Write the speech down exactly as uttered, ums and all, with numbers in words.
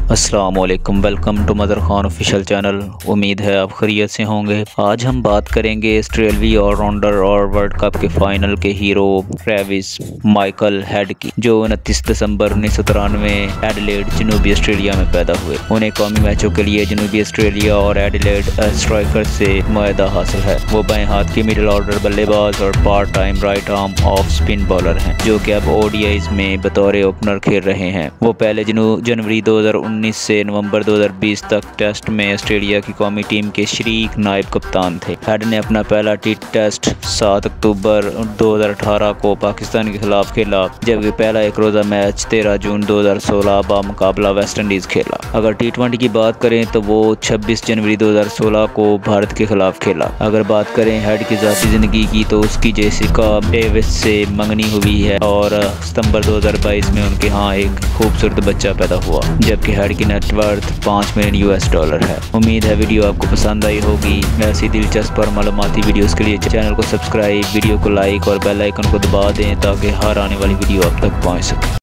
अस्सलाम वालेकुम, welcome to Madar Khan official channel. उम्मीद है आप खैरियत से होंगे। आज हम बात करेंगे ऑस्ट्रेलियावी ऑलराउंडर और वर्ल्ड कप के फाइनल के हीरो ट्रेविस माइकल हेड की, जो उनतीस दिसंबर उन्नीस सौ तिरानवे एडिलेड जनूबी ऑस्ट्रेलिया में पैदा हुए। उन्हें कौमी मैचों के लिए जनूबी ऑस्ट्रेलिया और एडिलेड स्ट्राइकर से मुआहदा हासिल है। वो बाएं हाथ के मिडिल ऑर्डर बल्लेबाज और part time right arm off spin bowler हैं, जो कि अब ओडीआईज में बतौर ओपनर खेल रहे हैं। वो पहले जनवरी दो हज़ार उन्नीस से नवंबर दो हज़ार बीस तक टेस्ट में ऑस्ट्रेलिया की कौमी टीम के शरीक नायब कप्तान थे। हेड ने अपना पहला टी टेस्ट सात अक्टूबर दो हज़ार अठारह को पाकिस्तान के खिलाफ खेला, जबकि पहला एक रोज़ा मैच तेरह जून दो हज़ार सोलह बामुकाबला वेस्ट इंडीज खेला। अगर टी ट्वेंटी की बात करें तो वो छब्बीस जनवरी दो हज़ार सोलह को भारत के खिलाफ खेला। अगर बात करें हेड की ज़ाती ज़िंदगी की तो उसकी जेसिका डेविस से मंगनी हुई है और सितंबर दो हज़ार बाईस में उनके यहाँ एक खूबसूरत बच्चा पैदा हुआ, जबकि हेड की नेटवर्थ पाँच मिलियन यूएस डॉलर है। उम्मीद है वीडियो आपको पसंद आई होगी। ऐसी दिलचस्प और मालूमाती वीडियोस के लिए चैनल को सब्सक्राइब, वीडियो को लाइक और बेल आइकन को दबा दें ताकि हर आने वाली वीडियो आप तक पहुंच सके।